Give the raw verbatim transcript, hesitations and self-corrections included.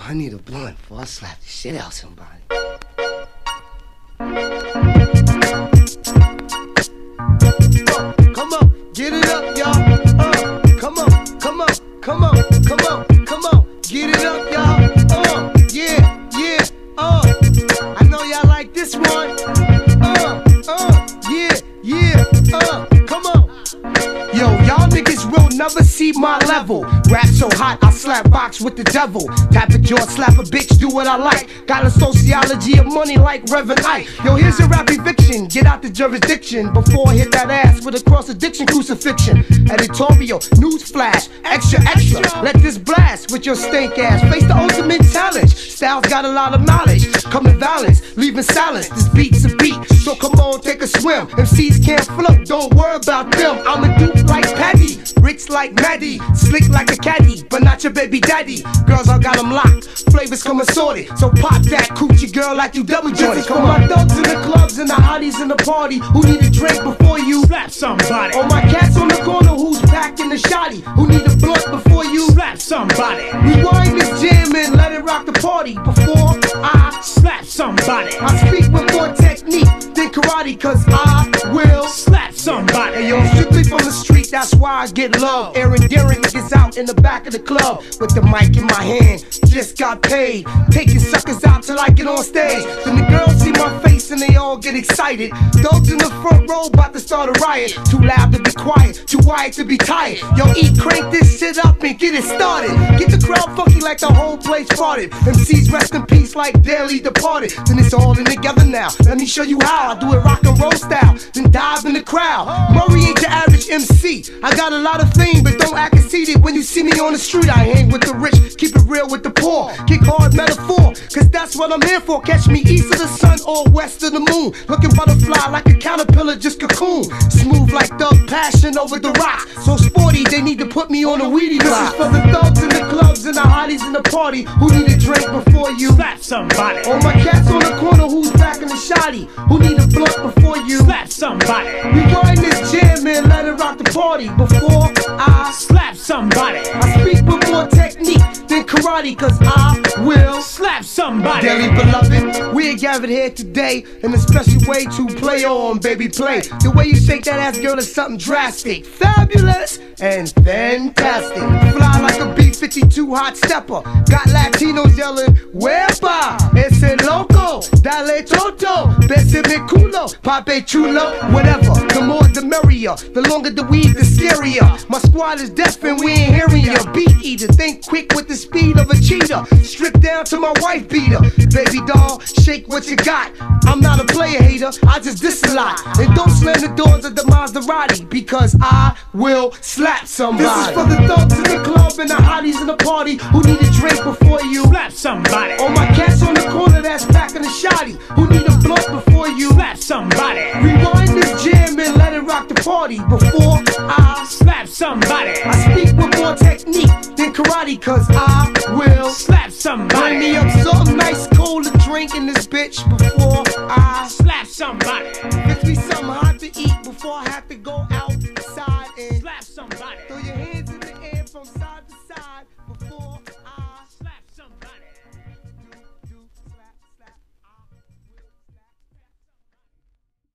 I need a blunt before I slap the shit out of somebody. Uh, come on, get it up, y'all. Uh, come on, come on, come on, come on, come on, get it up, y'all. Uh, yeah, yeah, uh, I know y'all like this one. Uh, uh, yeah, yeah, uh, come on. Yo, y'all niggas will never see my level. Rap so hot, I slap box with the devil. Tap a jaw, slap a bitch, do what I like. Got a sociology of money like Reverend Ike. Yo, here's a rap eviction, get out the jurisdiction before I hit that ass with a cross addiction crucifixion. Editorial, news flash, extra, extra. Let this blast with your stink ass. Face the ultimate challenge. Styles got a lot of knowledge. Come in balance, leaving silence. This beat's a beat, so come on, take a swim. M Cs can't float, don't worry about them. I'm a dude like Patty, rich like Maddie, slick like a caddy, but not your baby daddy. Girls, I got them locked, flavors come assorted. So pop that coochie girl like you double jointed. For my thugs in the clubs and the hotties in the party who need a drink before you slap somebody. All my cats on the corner who's packing the shotty who need a blunt before you slap somebody. Rewind this jam and let it rock the party before I slap somebody. I speak with more technique than karate, cause I will slap somebody. Hey, yo, strictly from the street, that's why I get love. Aaron Daring niggas out in the back of the club with the mic in my hand, just got paid, taking suckers out till I get on stage. Then the girls see my face and they all get excited. Dogs in the front row about to start a riot. Too loud to be quiet, too wired to be tired. Yo, E, crank this shit up and get it started. Get the crowd funky like the whole place farted. M Cs rest in peace like Daily Departed. Then it's all in together now. Let me show you how I do it rock and roll style. Then dive in the crowd. Murray ain't your average M C. I got a lot of fame, but don't act conceited when you see me on the street. I hang with the rich, keep it real with the poor. Kick hard metaphor, cause that's what I'm here for. Catch me east of the sun or west of the moon. Looking butterfly like a caterpillar, just cocoon. Smooth like Thug Passion over the rocks. So sporty, they need to put me on a weedy block. This is for the thugs in the clubs and the hotties in the party who need a drink before you slap somebody. All my cats on the corner who's back in the shoddy who need a blunt before you slap somebody. Rewind this jam and let it rock the party before I slap somebody. I speak with more technique than karate, cause I will slap somebody. Dearly beloved, we are gathered here today in a special way to play on, baby, play. The way you shake that ass, girl, is something drastic, fabulous and fantastic. Fly like a B fifty-two hot stepper. Got Latinos yelling, Wepa, ese loco, dale toto, besame culo, pape chulo, whatever. The more the merrier, the longer the weed, the scarier. My squad is deaf and we ain't hearing ya. Beat eater, think quick with the speed of a cheetah. Stripped down to my wife beater. Baby doll, shake what you got. I'm not a player hater, I just diss a lot. And don't slam the doors of the Maserati, because I will slap somebody. This is for the thugs in the club and the hotties in the party who need a drink before you slap somebody. All my cats on the corner that's packing the shotty who need a blunt before you slap somebody. Rewind this jam and let it rock the party before I slap somebody. I speak with more technique than karate, cause I will slap somebody. Bring me up something nice cold to drink in this bitch before I slap somebody. Fix me something hot to eat before I have to go